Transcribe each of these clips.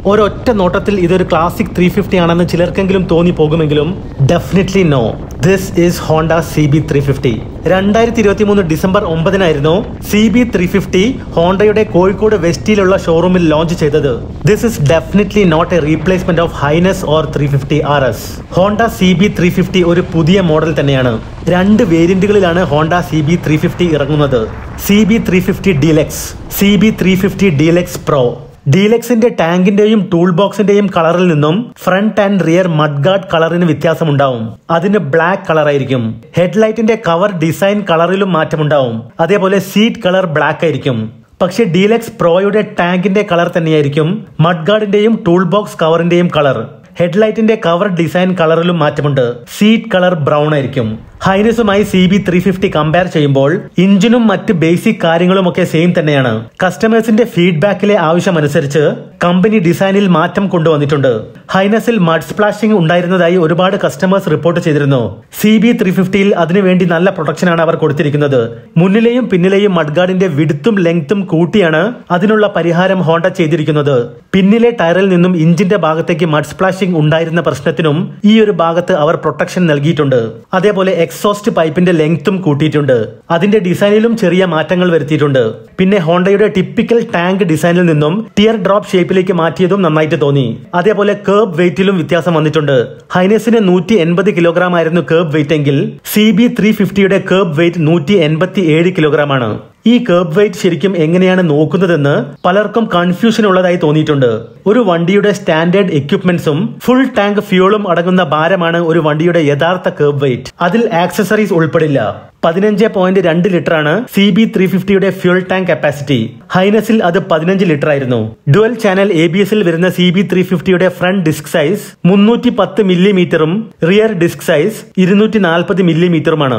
ഒരൊറ്റ നോട്ടത്തിൽ ഇതൊരു ക്ലാസിക് 350 ആണെന്ന് ചിലർക്കെങ്കിലും തോന്നി പോകുമെങ്കിലും definitely no. This is Honda CB350. 2023 December 9 CB350 ഹോണ്ടയുടെ കോഴിക്കോട് വെസ്റ്റിലുള്ള ഷോറൂമിൽ ലോഞ്ച് ചെയ്തത്. This is definitely not a replacement of Highness or 350 RS. Honda CB350 ഒരു പുതിയ മോഡൽ തന്നെയാണ്. 2 വേരിയന്റുകളിലാണ് ഹോണ്ട CB350 ഇറങ്ങുന്നത്. CB350 deluxe, CB350 deluxe pro. ഡീലക്സിന്റെ ടാങ്കിന്റെയും ടൂൾ ബോക്സിന്റെയും കളറിൽ നിന്നും ഫ്രണ്ട് ആൻഡ് റിയർ മഡ്ഗാർഡ് കളറിന് വ്യത്യാസമുണ്ടാവും. അതിന് ബ്ലാക്ക് കളറായിരിക്കും. ഹെഡ്ലൈറ്റിന്റെ കവർ ഡിസൈൻ കളറിലും മാറ്റമുണ്ടാവും. അതേപോലെ സീറ്റ് കളർ ബ്ലാക്ക് ആയിരിക്കും. പക്ഷേ ഡീലക്സ് പ്രോയുടെ ടാങ്കിന്റെ കളർ തന്നെയായിരിക്കും മഡ്ഗാർഡിന്റെയും ടൂൾ ബോക്സ് കവറിന്റെയും കളർ. ഹെഡ്ലൈറ്റിന്റെ കവർ ഡിസൈൻ കളറിലും മാറ്റമുണ്ട്. സീറ്റ് കളർ ബ്രൗൺ ആയിരിക്കും. ഹൈനസുമായി CB350 കമ്പയർ ചെയ്യുമ്പോൾ ഇഞ്ചിനും മറ്റ് ബേസിക് കാര്യങ്ങളും ഒക്കെ സെയിം തന്നെയാണ്. കസ്റ്റമേഴ്സിന്റെ ഫീഡ്ബാക്കിലെ ആവശ്യമനുസരിച്ച് കമ്പനി ഡിസൈനിൽ മാറ്റം കൊണ്ടുവന്നിട്ടുണ്ട്. ഹൈനസിൽ മഡ് സ്പ്ലാഷിംഗ് ഉണ്ടായിരുന്നതായി ഒരുപാട് കസ്റ്റമേഴ്സ് റിപ്പോർട്ട് ചെയ്തിരുന്നു. CB350യിൽ അതിനുവേണ്ടി നല്ല പ്രൊട്ടക്ഷനാണ് അവർ കൊടുത്തിരിക്കുന്നത്. മുന്നിലെയും പിന്നിലെയും മഡ്ഗാർഡിന്റെ വിഡ്ത്തും ലെങ്ത്തും കൂട്ടിയാണ് അതിനുള്ള പരിഹാരം ഹോണ്ട ചെയ്തിരിക്കുന്നത്. പിന്നിലെ ടയറിൽ നിന്നും ഇഞ്ചിന്റെ ഭാഗത്തേക്ക് മഡ് സ്പ്ലാഷിംഗ് ഉണ്ടായിരുന്ന പ്രശ്നത്തിനും ഈ ഒരു ഭാഗത്ത് അവർ പ്രൊട്ടക്ഷൻ നൽകിയിട്ടുണ്ട്. അതേപോലെ എക്സോസ്റ്റ് പൈപ്പിന്റെ ലെങ്ത്തും കൂട്ടിയിട്ടുണ്ട്. അതിന്റെ ഡിസൈനിലും ചെറിയ മാറ്റങ്ങൾ വരുത്തിയിട്ടുണ്ട്. പിന്നെ ഹോണ്ടയുടെ ടിപ്പിക്കൽ ടാങ്ക് ഡിസൈനിൽ നിന്നും ടിയർ ഡ്രോപ്പ് ഷേപ്പിലേക്ക് മാറ്റിയതും നന്നായിട്ട് തോന്നി. അതേപോലെ കേർബ് വെയിറ്റിലും വ്യത്യാസം വന്നിട്ടുണ്ട്. ഹൈനസിന് 180 കിലോഗ്രാം ആയിരുന്നു കേർബ് വെയിറ്റ് എങ്കിൽ CB350യുടെ കേർബ് വെയിറ്റ് 187 കിലോഗ്രാം ആണ്. ഈ കേർബ് വെയിറ്റ് ശരിക്കും എങ്ങനെയാണ് നോക്കുന്നതെന്ന് പലർക്കും കൺഫ്യൂഷൻ ഉള്ളതായി തോന്നിയിട്ടുണ്ട്. ഒരു വണ്ടിയുടെ സ്റ്റാൻഡേർഡ് എക്യുപ്മെന്റ്സും ഫുൾ ടാങ്ക് ഫ്യൂളും അടങ്ങുന്ന ഭാരമാണ് ഒരു വണ്ടിയുടെ യഥാർത്ഥ കേർബ് വെയിറ്റ്. അതിൽ ആക്സസറീസ് ഉൾപ്പെടില്ല. 15.2 ലിറ്റർ ആണ് CB350യുടെ ഫ്യൂൾ ടാങ്ക് കപ്പാസിറ്റി. ഹൈനസിൽ അത് 15 ലിറ്റർ ആയിരുന്നു. ഡുവൽ ചാനൽ ABSൽ വരുന്ന CB350യുടെ ഫ്രണ്ട് ഡിസ്ക് സൈസ് 310 മില്ലിമീറ്ററും റിയർ ഡിസ്ക് സൈസ് 240 മില്ലിമീറ്ററുമാണ്.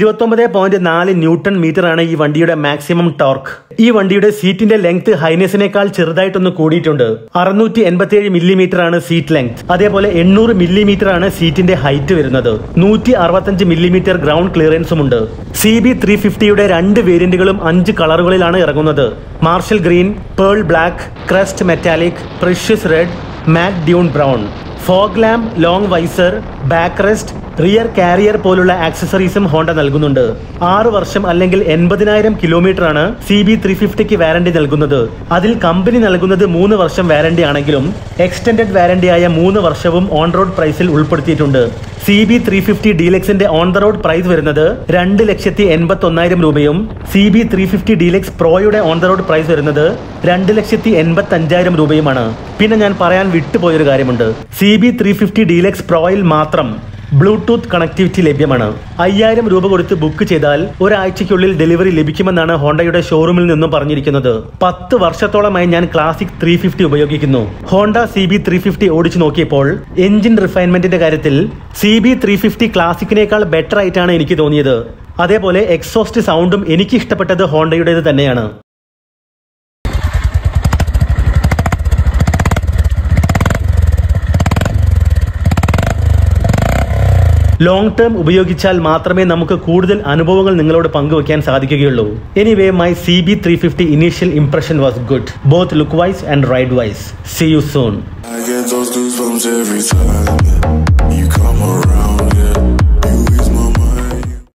29.4 ന്യൂട്ടൺ മീറ്റർ ആണ് ഈ വണ്ടിയുടെ മാക്സിമം ടോർക്ക്. ഈ വണ്ടിയുടെ സീറ്റിന്റെ ലെങ്ത് ഹൈനസിനേക്കാൾ ചെറുതായിട്ടൊന്ന് കൂടിയിട്ടുണ്ട്. 687 മില്ലിമീറ്റർ ആണ് സീറ്റ് ലെങ്ത്. അതേപോലെ 800 മില്ലിമീറ്റർ ആണ് സീറ്റിന്റെ ഹൈറ്റ് വരുന്നത്. 165 മില്ലിമീറ്റർ ഗ്രൗണ്ട് ക്ലിയറൻസും ഉണ്ട്. CB350യുടെ 2 വേരിയന്റുകളും 5 കളറുകളിലാണ് ഇറങ്ങുന്നത്. Marshal green, pearl black, crust metallic, precious red, matte dune brown. Fog lamp, long visor, back rest, rear carrier പോലുള്ള ആക്സസറീസും ഹോണ്ട നൽകുന്നുണ്ട്. 6 വർഷം അല്ലെങ്കിൽ 80,000 കിലോമീറ്റർ ആണ് CB350ക്ക് വാറന്റി നൽകുന്നത്. അതിൽ കമ്പനി നൽകുന്നത് 3 വർഷം വാറന്റി ആണെങ്കിലും എക്സ്റ്റൻഡഡ് വാറന്റിയായ 3 വർഷവും ഓൺ റോഡ് പ്രൈസിൽ ഉൾപ്പെടുത്തിയിട്ടുണ്ട്. CB350 ഡീലക്സിന്റെ ഓൺ ദ റോഡ് പ്രൈസ് വരുന്നത് 2,81,000 രൂപയും CB350 ഡീലക്സ് പ്രോയുടെ ഓൺ ദ റോഡ് പ്രൈസ് വരുന്നത് 2,85,000 രൂപയുമാണ്. പിന്നെ ഞാൻ പറയാൻ വിട്ടുപോയൊരു കാര്യമുണ്ട്. CB350 ഡീലക്സ് പ്രോയിൽ മാത്രം ബ്ലൂടൂത്ത് കണക്ടിവിറ്റി ലഭ്യമാണ്. 5,000 രൂപ കൊടുത്ത് ബുക്ക് ചെയ്താൽ ഒരാഴ്ചയ്ക്കുള്ളിൽ ഡെലിവറി ലഭിക്കുമെന്നാണ് ഹോണ്ടയുടെ ഷോറൂമിൽ നിന്നും പറഞ്ഞിരിക്കുന്നത്. 10 വർഷത്തോളമായി ഞാൻ ക്ലാസിക് 350 ഉപയോഗിക്കുന്നു. ഹോണ്ട CB350 ഓടിച്ചു നോക്കിയപ്പോൾ എഞ്ചിൻ റിഫൈൻമെന്റിന്റെ കാര്യത്തിൽ CB350 ക്ലാസിക്കിനേക്കാൾ ബെറ്റർ ആയിട്ടാണ് എനിക്ക് തോന്നിയത്. അതേപോലെ എക്സോസ്റ്റ് സൗണ്ടും എനിക്ക് ഇഷ്ടപ്പെട്ടത് ഹോണ്ടയുടേത് തന്നെയാണ്. ലോങ് ടേം ഉപയോഗിച്ചാൽ മാത്രമേ നമുക്ക് കൂടുതൽ അനുഭവങ്ങൾ നിങ്ങളോട് പങ്കുവയ്ക്കാൻ സാധിക്കുകയുള്ളൂ. Anyway, my CB350 initial impression was good, both look wise and ride wise. See you soon. I get those goosebumps every time you come around.